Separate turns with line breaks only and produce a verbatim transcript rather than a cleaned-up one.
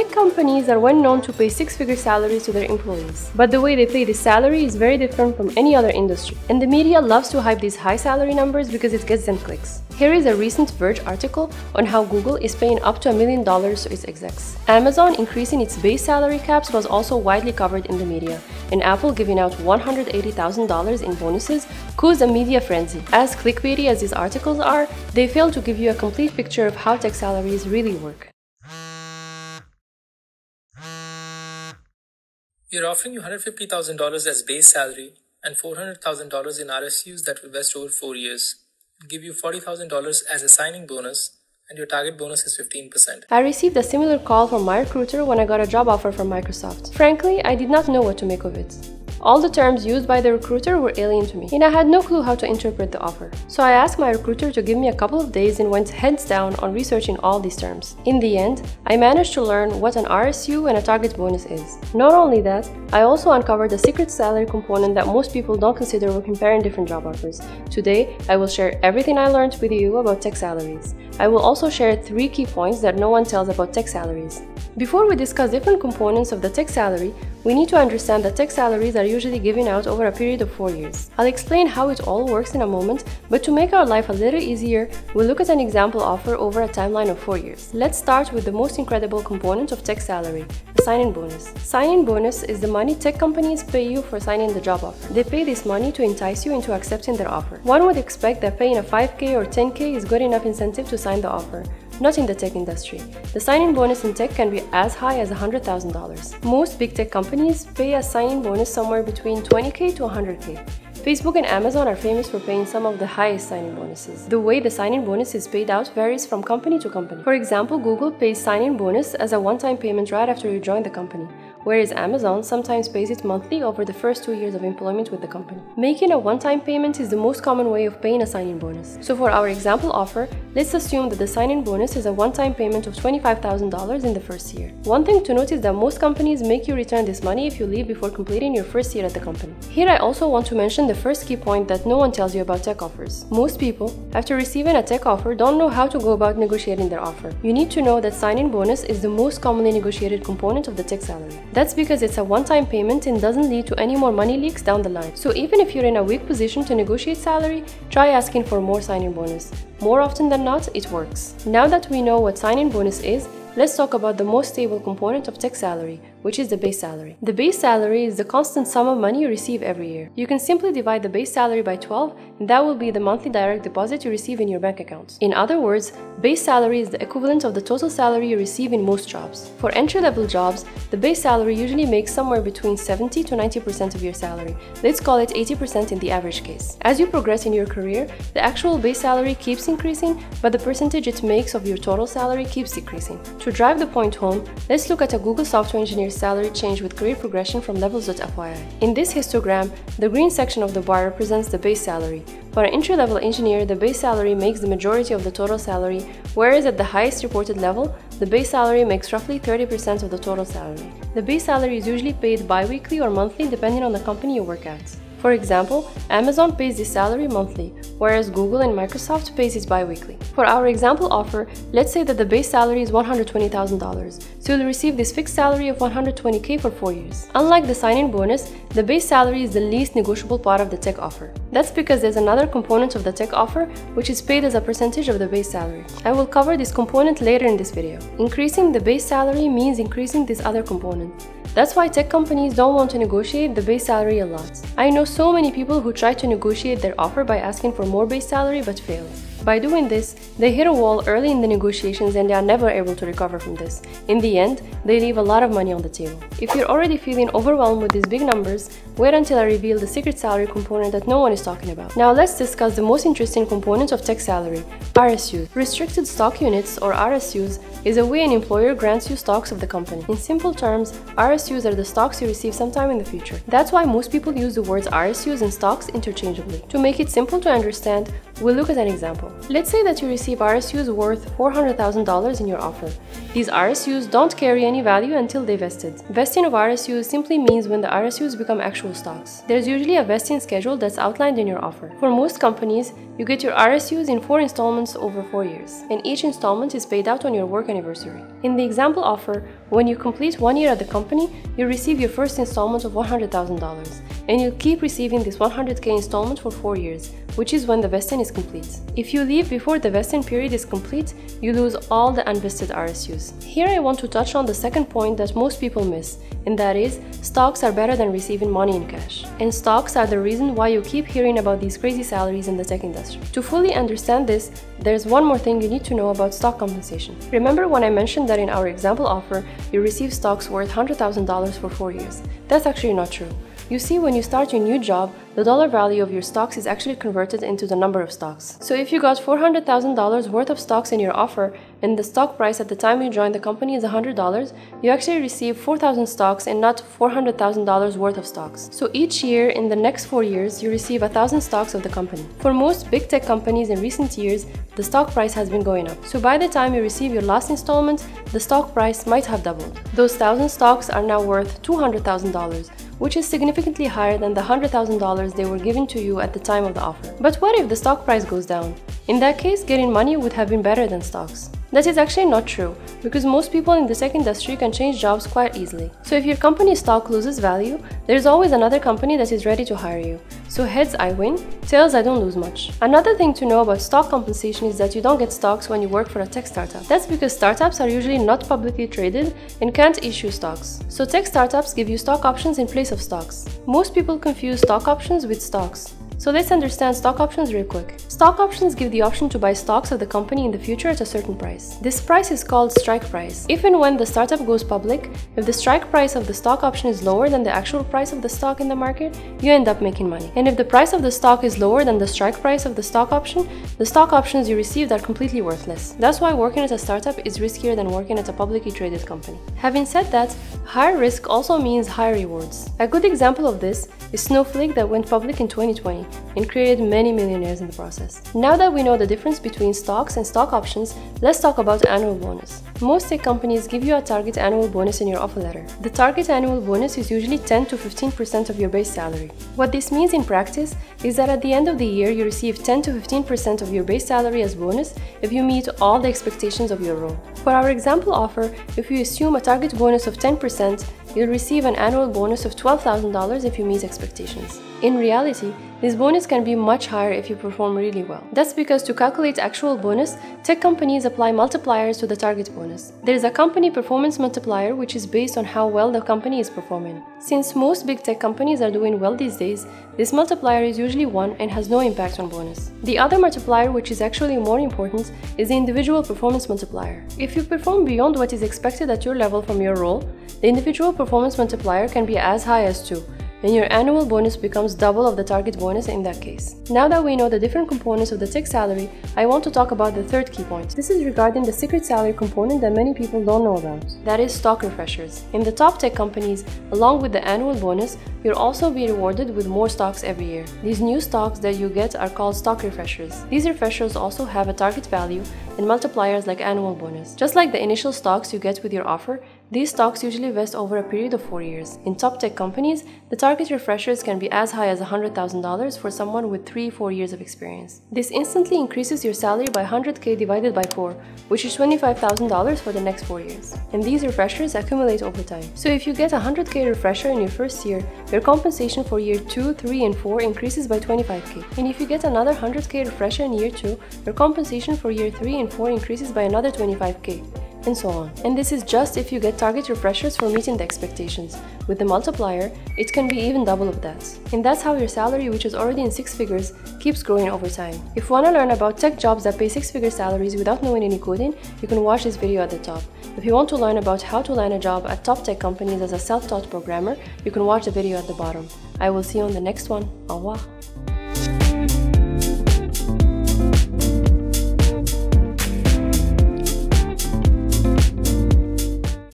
Tech companies are well known to pay six-figure salaries to their employees. But the way they pay this salary is very different from any other industry. And the media loves to hype these high salary numbers because it gets them clicks. Here is a recent Verge article on how Google is paying up to a million dollars to its execs. Amazon increasing its base salary caps was also widely covered in the media, and Apple giving out one hundred eighty thousand dollars in bonuses caused a media frenzy. As clickbaity as these articles are, they fail to give you a complete picture of how tech salaries really work.
We are offering you one hundred fifty thousand dollars as base salary and four hundred thousand dollars in R S Us that will vest over four years. We'll give you forty thousand dollars as a signing bonus, and your target bonus is fifteen percent.
I received a similar call from my recruiter when I got a job offer from Microsoft. Frankly, I did not know what to make of it. All the terms used by the recruiter were alien to me, and I had no clue how to interpret the offer. So I asked my recruiter to give me a couple of days and went heads down on researching all these terms. In the end, I managed to learn what an R S U and a target bonus is. Not only that, I also uncovered a secret salary component that most people don't consider when comparing different job offers. Today, I will share everything I learned with you about tech salaries. I will also share three key points that no one tells about tech salaries. Before we discuss different components of the tech salary, we need to understand that tech salaries are usually given out over a period of four years. I'll explain how it all works in a moment, but to make our life a little easier, we'll look at an example offer over a timeline of four years. Let's start with the most incredible component of tech salary, the sign-in bonus. Sign-in bonus is the money tech companies pay you for signing the job offer. They pay this money to entice you into accepting their offer. One would expect that paying a five K or ten K is good enough incentive to sign the offer. Not in the tech industry. The sign-in bonus in tech can be as high as one hundred thousand dollars. Most big tech companies pay a sign-in bonus somewhere between twenty K to one hundred K. Facebook and Amazon are famous for paying some of the highest sign-in bonuses. The way the sign-in bonus is paid out varies from company to company. For example, Google pays sign-in bonus as a one-time payment right after you join the company, whereas Amazon sometimes pays it monthly over the first two years of employment with the company. Making a one-time payment is the most common way of paying a sign-in bonus. So for our example offer, let's assume that the sign-in bonus is a one-time payment of twenty-five thousand dollars in the first year. One thing to note is that most companies make you return this money if you leave before completing your first year at the company. Here I also want to mention the first key point that no one tells you about tech offers. Most people, after receiving a tech offer, don't know how to go about negotiating their offer. You need to know that sign-in bonus is the most commonly negotiated component of the tech salary. That's because it's a one-time payment and doesn't lead to any more money leaks down the line. So even if you're in a weak position to negotiate salary, try asking for more sign-in bonus. More often than not, it works. Now that we know what sign-in bonus is, let's talk about the most stable component of tech salary, which is the base salary. The base salary is the constant sum of money you receive every year. You can simply divide the base salary by twelve, and that will be the monthly direct deposit you receive in your bank account. In other words, base salary is the equivalent of the total salary you receive in most jobs. For entry-level jobs, the base salary usually makes somewhere between seventy to ninety percent of your salary. Let's call it eighty percent in the average case. As you progress in your career, the actual base salary keeps increasing, but the percentage it makes of your total salary keeps decreasing. To drive the point home, let's look at a Google software engineer's salary change with career progression from levels dot F Y I. In this histogram, the green section of the bar represents the base salary. For an entry-level engineer, the base salary makes the majority of the total salary, whereas at the highest reported level, the base salary makes roughly thirty percent of the total salary. The base salary is usually paid bi-weekly or monthly depending on the company you work at. For example, Amazon pays this salary monthly, whereas Google and Microsoft pays it bi-weekly. For our example offer, let's say that the base salary is one hundred twenty thousand dollars, so you'll receive this fixed salary of one hundred twenty K for four years. Unlike the sign-in bonus, the base salary is the least negotiable part of the tech offer. That's because there's another component of the tech offer, which is paid as a percentage of the base salary. I will cover this component later in this video. Increasing the base salary means increasing this other component. That's why tech companies don't want to negotiate the base salary a lot. I know so many people who try to negotiate their offer by asking for more base salary but fail. By doing this, they hit a wall early in the negotiations and they are never able to recover from this. In the end, they leave a lot of money on the table. If you're already feeling overwhelmed with these big numbers, wait until I reveal the secret salary component that no one is talking about. Now let's discuss the most interesting component of tech salary, R S Us. Restricted stock units, or R S Us, is a way an employer grants you stocks of the company. In simple terms, R S Us are the stocks you receive sometime in the future. That's why most people use the words R S Us and stocks interchangeably. To make it simple to understand, we'll look at an example. Let's say that you receive R S Us worth four hundred thousand dollars in your offer. These R S Us don't carry any value until they vested. Vesting of R S Us simply means when the R S Us become actual stocks. There's usually a vesting schedule that's outlined in your offer. For most companies, you get your R S Us in four installments over four years, and each installment is paid out on your work anniversary. In the example offer, When you complete one year at the company, you receive your first installment of one hundred thousand dollars, and you'll keep receiving this one hundred K installment for four years, which is when the vesting is complete. If you leave before the vesting period is complete, you lose all the unvested R S Us. Here I want to touch on the second point that most people miss, and that is, stocks are better than receiving money in cash. And stocks are the reason why you keep hearing about these crazy salaries in the tech industry. To fully understand this, there's one more thing you need to know about stock compensation. Remember when I mentioned that in our example offer, you receive stocks worth one hundred thousand dollars for four years? That's actually not true. You see, when you start your new job, the dollar value of your stocks is actually converted into the number of stocks. So if you got four hundred thousand dollars worth of stocks in your offer, and the stock price at the time you joined the company is one hundred dollars, you actually receive four thousand stocks and not four hundred thousand dollars worth of stocks. So each year, in the next four years, you receive one thousand stocks of the company. For most big tech companies in recent years, the stock price has been going up. So by the time you receive your last installment, the stock price might have doubled. Those one thousand stocks are now worth two hundred thousand dollars, which is significantly higher than the one hundred thousand dollars they were given to you at the time of the offer. But what if the stock price goes down? In that case, getting money would have been better than stocks. That is actually not true, because most people in the tech industry can change jobs quite easily. So if your company's stock loses value, there's always another company that is ready to hire you. So heads, I win, tails, I don't lose much. Another thing to know about stock compensation is that you don't get stocks when you work for a tech startup. That's because startups are usually not publicly traded and can't issue stocks. So tech startups give you stock options in place of stocks. Most people confuse stock options with stocks. So let's understand stock options real quick. Stock options give the option to buy stocks of the company in the future at a certain price. This price is called strike price. If and when the startup goes public, if the strike price of the stock option is lower than the actual price of the stock in the market, you end up making money. And if the price of the stock is lower than the strike price of the stock option, the stock options you received are completely worthless. That's why working at a startup is riskier than working at a publicly traded company. Having said that, higher risk also means higher rewards. A good example of this is Snowflake that went public in twenty twenty and created many millionaires in the process. Now that we know the difference between stocks and stock options, let's talk about annual bonus. Most tech companies give you a target annual bonus in your offer letter. The target annual bonus is usually ten to fifteen percent of your base salary. What this means in practice is that at the end of the year, you receive ten to fifteen percent of your base salary as bonus if you meet all the expectations of your role. For our example offer, if you assume a target bonus of ten percent, you'll receive an annual bonus of twelve thousand dollars if you meet expectations. In reality, this bonus can be much higher if you perform really well. That's because to calculate actual bonus, tech companies apply multipliers to the target bonus. There is a company performance multiplier which is based on how well the company is performing. Since most big tech companies are doing well these days, this multiplier is usually one and has no impact on bonus. The other multiplier, which is actually more important, is the individual performance multiplier. If you perform beyond what is expected at your level from your role, the individual performance multiplier can be as high as two, and your annual bonus becomes double of the target bonus in that case. Now that we know the different components of the tech salary, I want to talk about the third key point. This is regarding the secret salary component that many people don't know about. That is stock refreshers. In the top tech companies, along with the annual bonus, you'll also be rewarded with more stocks every year. These new stocks that you get are called stock refreshers. These refreshers also have a target value and multipliers like annual bonus. Just like the initial stocks you get with your offer, these stocks usually vest over a period of four years. In top tech companies, the target refreshers can be as high as one hundred thousand dollars for someone with three to four years of experience. This instantly increases your salary by one hundred K divided by four, which is twenty-five thousand dollars for the next four years. And these refreshers accumulate over time. So if you get a one hundred K refresher in your first year, your compensation for year two, three, and four increases by twenty-five K. And if you get another one hundred K refresher in year two, your compensation for year three and four increases by another twenty-five K. And so on. And this is just if you get target refreshers for meeting the expectations. With the multiplier, it can be even double of that. And that's how your salary, which is already in six figures, keeps growing over time. If you want to learn about tech jobs that pay six-figure salaries without knowing any coding, you can watch this video at the top. If you want to learn about how to land a job at top tech companies as a self-taught programmer, you can watch the video at the bottom. I will see you on the next one. Au revoir.